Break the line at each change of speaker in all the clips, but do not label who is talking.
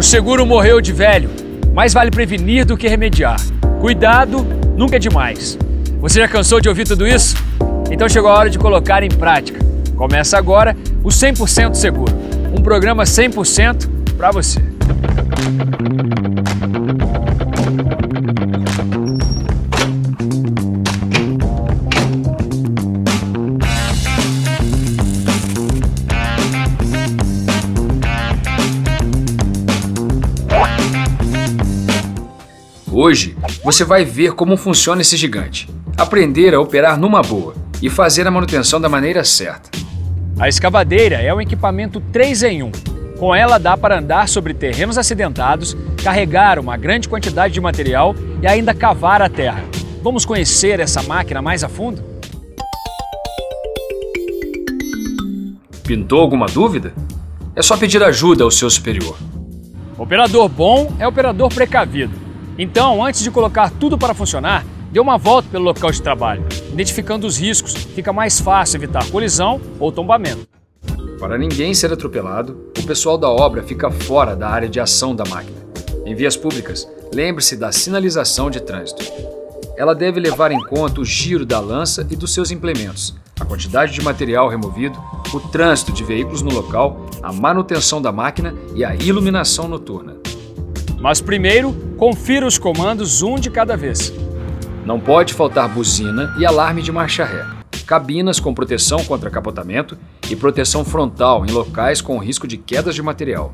O seguro morreu de velho, mas vale prevenir do que remediar. Cuidado nunca é demais. Você já cansou de ouvir tudo isso? Então chegou a hora de colocar em prática. Começa agora o 100% Seguro, um programa 100% para você.
Hoje, você vai ver como funciona esse gigante, aprender a operar numa boa e fazer a manutenção da maneira certa.
A escavadeira é um equipamento 3 em 1. Com ela dá para andar sobre terrenos acidentados, carregar uma grande quantidade de material e ainda cavar a terra. Vamos conhecer essa máquina mais a fundo?
Pintou alguma dúvida? É só pedir ajuda ao seu superior.
Operador bom é operador precavido. Então, antes de colocar tudo para funcionar, dê uma volta pelo local de trabalho. Identificando os riscos, fica mais fácil evitar colisão ou tombamento.
Para ninguém ser atropelado, o pessoal da obra fica fora da área de ação da máquina. Em vias públicas, lembre-se da sinalização de trânsito. Ela deve levar em conta o giro da lança e dos seus implementos, a quantidade de material removido, o trânsito de veículos no local, a manutenção da máquina e a iluminação noturna.
Mas primeiro, confira os comandos um de cada vez.
Não pode faltar buzina e alarme de marcha ré, cabinas com proteção contra capotamento e proteção frontal em locais com risco de quedas de material.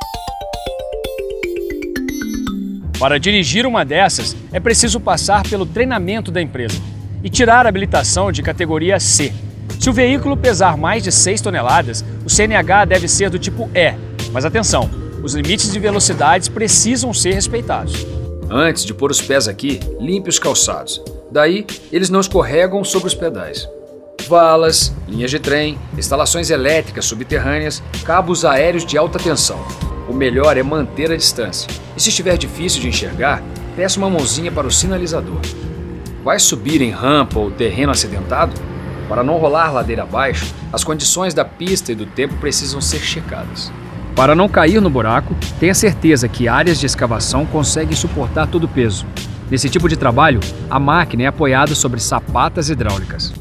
Para dirigir uma dessas, é preciso passar pelo treinamento da empresa e tirar a habilitação de categoria C. Se o veículo pesar mais de 6 toneladas, o CNH deve ser do tipo E. Mas atenção, os limites de velocidades precisam ser respeitados.
Antes de pôr os pés aqui, limpe os calçados. Daí, eles não escorregam sobre os pedais. Valas, linhas de trem, instalações elétricas subterrâneas, cabos aéreos de alta tensão. O melhor é manter a distância. E se estiver difícil de enxergar, peça uma mãozinha para o sinalizador. Vai subir em rampa ou terreno acidentado? Para não rolar ladeira abaixo, as condições da pista e do tempo precisam ser checadas. Para não cair no buraco, tenha certeza que áreas de escavação conseguem suportar todo o peso. Nesse tipo de trabalho, a máquina é apoiada sobre sapatas hidráulicas.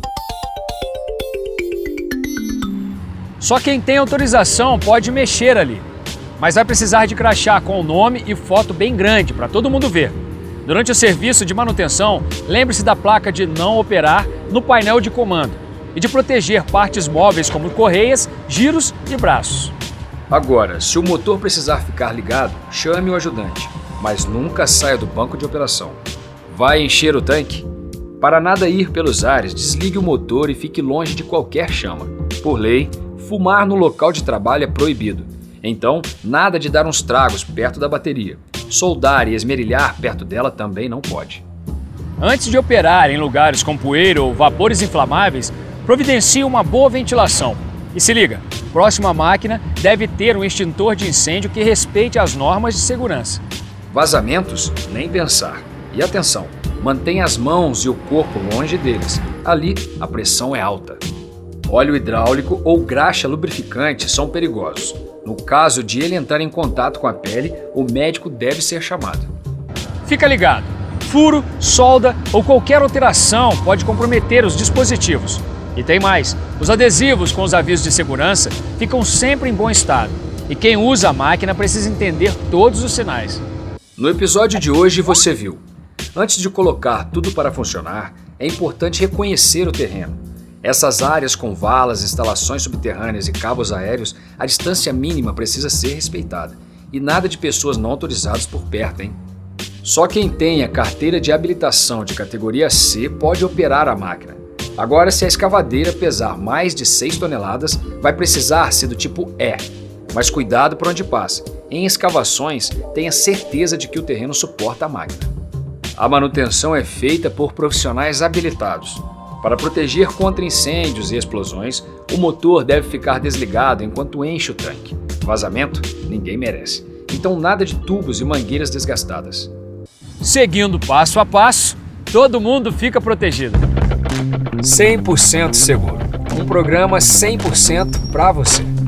Só quem tem autorização pode mexer ali, mas vai precisar de crachá com o nome e foto bem grande para todo mundo ver. Durante o serviço de manutenção, lembre-se da placa de não operar no painel de comando e de proteger partes móveis como correias, giros e braços.
Agora, se o motor precisar ficar ligado, chame o ajudante, mas nunca saia do banco de operação. Vai encher o tanque? Para nada ir pelos ares, desligue o motor e fique longe de qualquer chama. Por lei, fumar no local de trabalho é proibido. Então, nada de dar uns tragos perto da bateria. Soldar e esmerilhar perto dela também não pode.
Antes de operar em lugares com poeira ou vapores inflamáveis, providencie uma boa ventilação. E se liga, próxima máquina deve ter um extintor de incêndio que respeite as normas de segurança.
Vazamentos? Nem pensar. E atenção, mantenha as mãos e o corpo longe deles. Ali, a pressão é alta. Óleo hidráulico ou graxa lubrificante são perigosos. No caso de ele entrar em contato com a pele, o médico deve ser chamado.
Fica ligado, furo, solda ou qualquer alteração pode comprometer os dispositivos. E tem mais, os adesivos com os avisos de segurança ficam sempre em bom estado. E quem usa a máquina precisa entender todos os sinais.
No episódio de hoje você viu. Antes de colocar tudo para funcionar, é importante reconhecer o terreno. Essas áreas com valas, instalações subterrâneas e cabos aéreos, a distância mínima precisa ser respeitada. E nada de pessoas não autorizadas por perto, hein? Só quem tem a carteira de habilitação de categoria C pode operar a máquina. Agora, se a escavadeira pesar mais de 6 toneladas, vai precisar ser do tipo E. Mas cuidado por onde passa. Em escavações, tenha certeza de que o terreno suporta a máquina. A manutenção é feita por profissionais habilitados. Para proteger contra incêndios e explosões, o motor deve ficar desligado enquanto enche o tanque. Vazamento? Ninguém merece. Então nada de tubos e mangueiras desgastadas.
Seguindo passo a passo, todo mundo fica protegido.
100% Seguro. Um programa 100% para você.